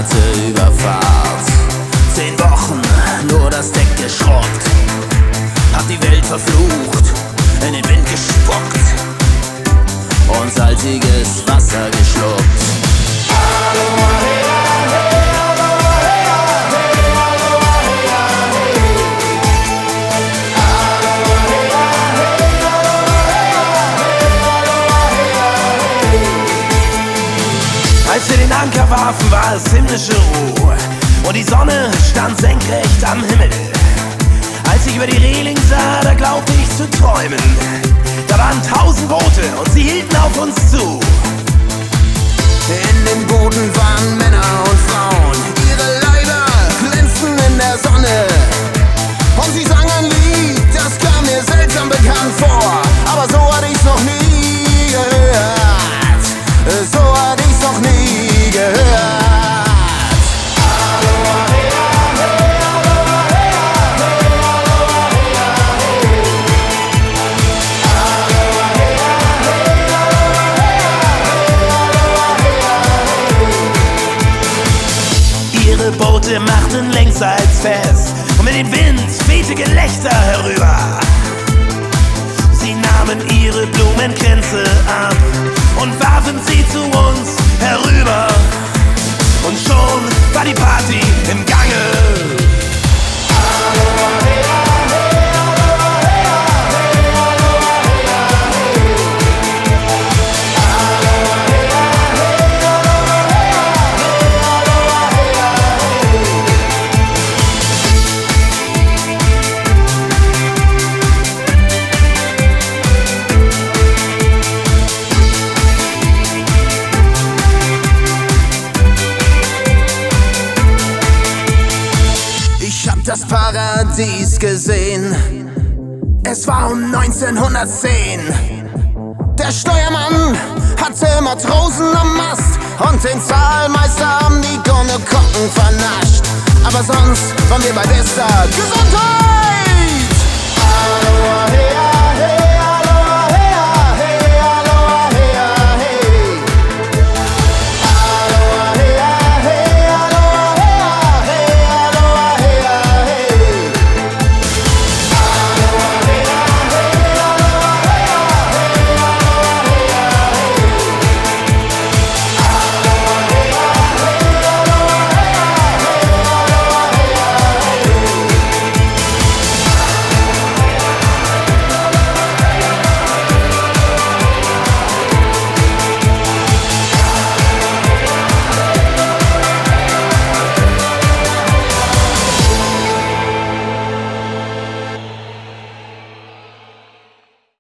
harte Überfahrt. 10 Wochen, nur das Deck geschrubbt, hab die Welt verflucht, in den Wind gespuckt und salziges Wasser geschluckt. Als wir den Anker warfen, war es himmlische Ruhe und die Sonne stand senkrecht am Himmel. Als ich über die Reling sah, da glaubte ich zu träumen. Da waren 1000 Boote und sie hielten auf uns zu. In den Booten waren Männer und Frauen, ihre Leiber glänzten in der Sonne. Und sie sangen ein Lied, das kam mir seltsam bekannt vor, aber so hatte ich's noch nie gehört. So hatte ich's noch nie gehört. Ihre Boote machten längsseits fest und mit dem Wind wehte Gelächter herüber. Sie nahmen ihre Blumenkränze ab und warfen sie zu uns herüber. Und schon war die Party im Gange. Das Paradies gesehen, es war um 1910. Der Steuermann hatte Matrosen am Mast und den Zahlmeister haben die Gonnekocken vernascht. Aber sonst waren wir bei bester Gesundheit.